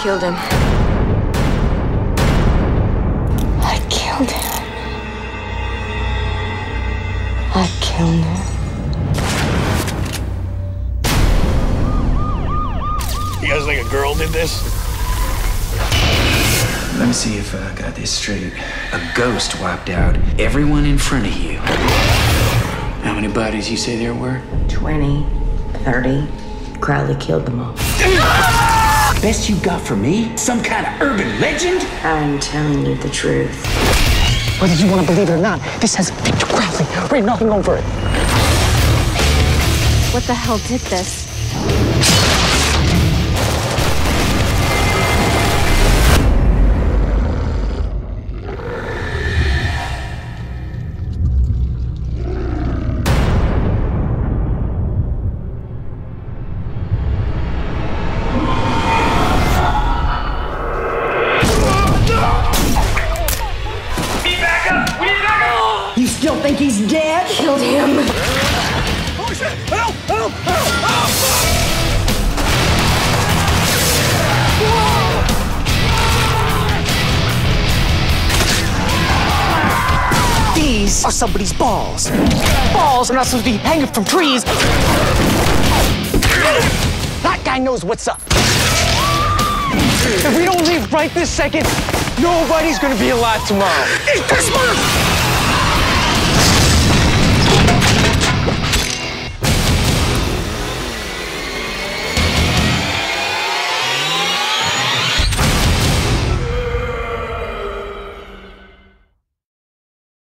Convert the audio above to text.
killed him. I killed him. I killed him. You guys think a girl did this? Let me see if I got this straight. A ghost wiped out everyone in front of you. How many bodies you say there were? 20, 30. Crowley killed them all. Best you got for me? Some kind of urban legend? I'm telling you the truth. Whether you want to believe it or not, this has Victor Crowley written all over it. What the hell did this? You still think he's dead? Killed him. Oh shit! Help! Help! Help! Help! These are somebody's balls. Balls are not supposed to be hanging from trees. That guy knows what's up. If we don't leave right this second, nobody's gonna be alive tomorrow. It's Christmas!